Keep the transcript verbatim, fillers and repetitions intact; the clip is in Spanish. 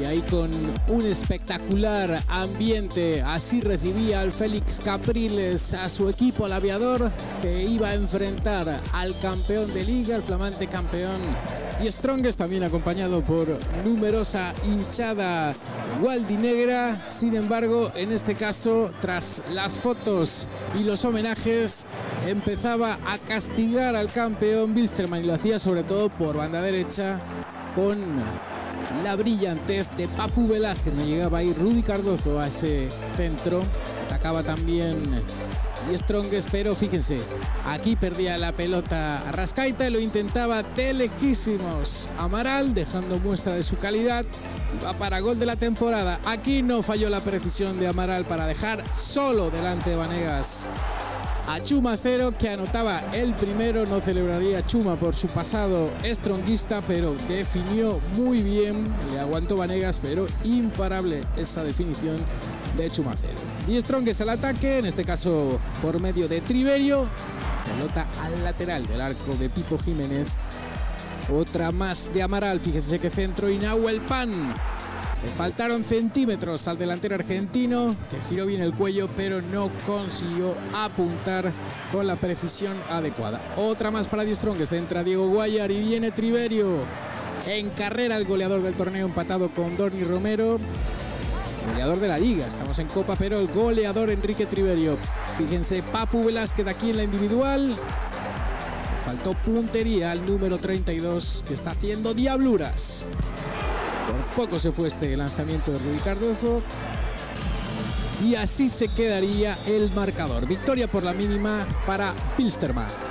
ahí con un espectacular ambiente. Así recibía al Félix Capriles a su equipo, el Aviador, que iba a enfrentar al campeón de liga, el flamante campeón The Strongest, también acompañado por numerosa hinchada gualdinegra. Sin embargo, en este caso, tras las fotos y los homenajes, empezaba a castigar al campeón Wilstermann, y lo hacía sobre todo por banda derecha con la brillantez de Papu Velázquez. No llegaba ahí Rudy Cardozo a ese centro. Atacaba también The Strongest, pero fíjense, aquí perdía la pelota Arrascaita y lo intentaba de lejísimos Amaral, dejando muestra de su calidad. Va para gol de la temporada. Aquí no falló la precisión de Amaral para dejar solo delante de Vanegas a Chuma Cero, que anotaba el primero. No celebraría Chuma por su pasado stronguista, pero definió muy bien. Le aguantó Vanegas, pero imparable esa definición de Chuma Cero. Y Strongest al ataque, en este caso por medio de Triverio. Pelota al lateral del arco de Pipo Jiménez. Otra más de Amaral, fíjense que centro, y Nahuel Pan. Le faltaron centímetros al delantero argentino, que giró bien el cuello, pero no consiguió apuntar con la precisión adecuada. Otra más para The Strongest, entra Diego Guayar y viene Triverio. En carrera el goleador del torneo, empatado con Dorni Romero. Goleador de la liga, estamos en Copa, pero el goleador Enrique Triverio. Fíjense, Papu Velázquez aquí en la individual. Le faltó puntería al número treinta y dos, que está haciendo diabluras. Por poco se fue este lanzamiento de Rudy Cardozo. Y así se quedaría el marcador. Victoria por la mínima para Wilstermann.